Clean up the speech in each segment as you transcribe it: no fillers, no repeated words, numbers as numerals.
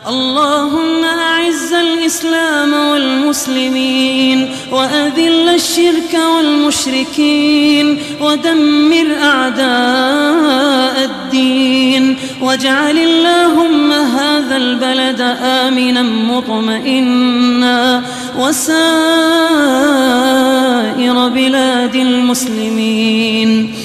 اللهم أعز الإسلام والمسلمين وأذل الشرك والمشركين ودمر أعداء الدين، واجعل اللهم هذا البلد آمنا مطمئنا وسائر بلاد المسلمين.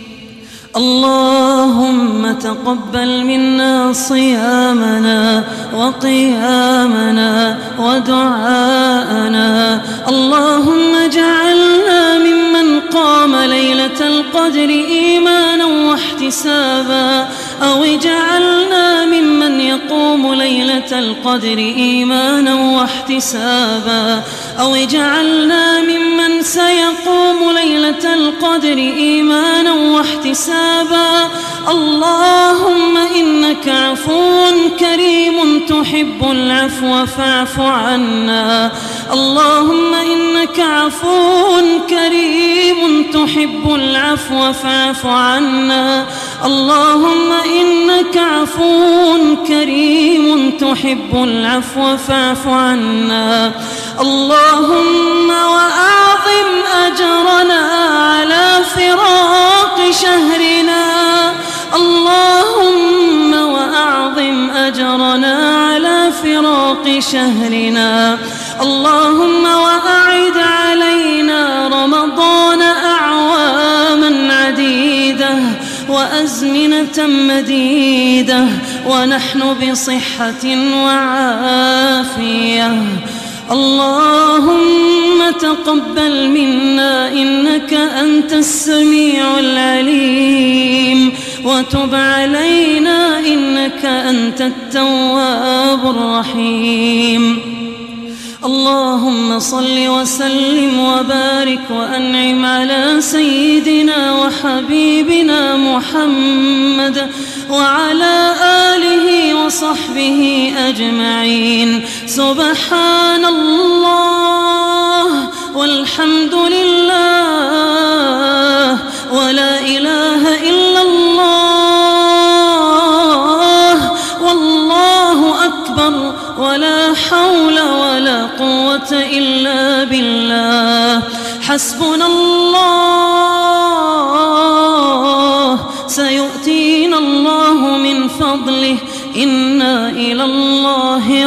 اللهم تقبل منا صيامنا وقيامنا ودعاءنا. اللهم اجعلنا ممن قام ليلة القدر إيمانا واحتسابا، أو اجعلنا ممن يقوم ليلة القدر إيمانا واحتسابا، أو اجعلنا ممن سيقوم ليلة القدر إيمانا واحتسابا. اللهم إنك عفو كريم تحب العفو فاعف عنا. اللهم إنك عفو كريم تحب العفو فاعف عنا. اللهم إنك عفو كريم تحب العفو فاعف عنا. اللهم وأعظم أجرنا على فراق شهرنا. اللهم وأعظم أجرنا على فراق شهرنا. اللهم وأعد علينا رمضان أعواما عديدة وأزمنة مديدة ونحن بصحة وعافية. اللهم تقبل منا إنك أنت السميع العليم، وتب علينا إنك أنت التواب الرحيم. اللهم صل وسلم وبارك وأنعم على سيدنا وحبيبنا محمد وعلى آله وصحبه أجمعين. سبحان الله والحمد لله ولا إله إلا الله والله أكبر ولا حول ولا قوة إلا بالله. حسبنا الله سيؤتينا الله من فضله إنا إلى الله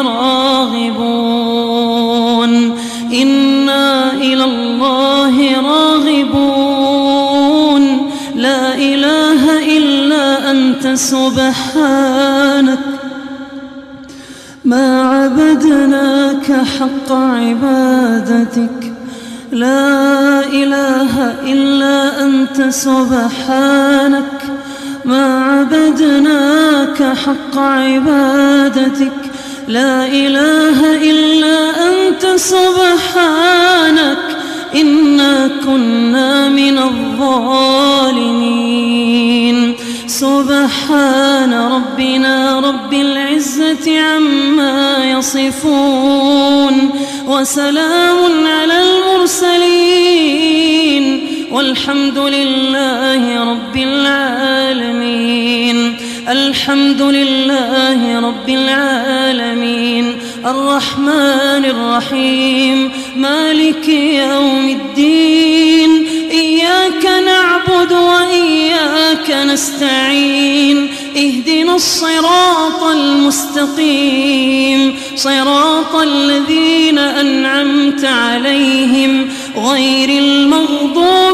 راغبون. إنا إلى الله راغبون. لا إله إلا أنت سبحانك ما عبدناك حق عبادتك. لا إله إلا أنت سبحانك ما عبدناك حق عبادتك. لا إله إلا أنت سبحانك إنا كنا من الظالمين. سبحان ربنا رب العزة عما يصفون وسلام على المرسلين والحمد لله رب العالمين. الحمد لله رب العالمين الرحمن الرحيم مالك يوم الدين. إياك نعبد وإياك نستعين. اهدنا الصراط المستقيم صراط الذين أنعمت عليهم غير المغضوب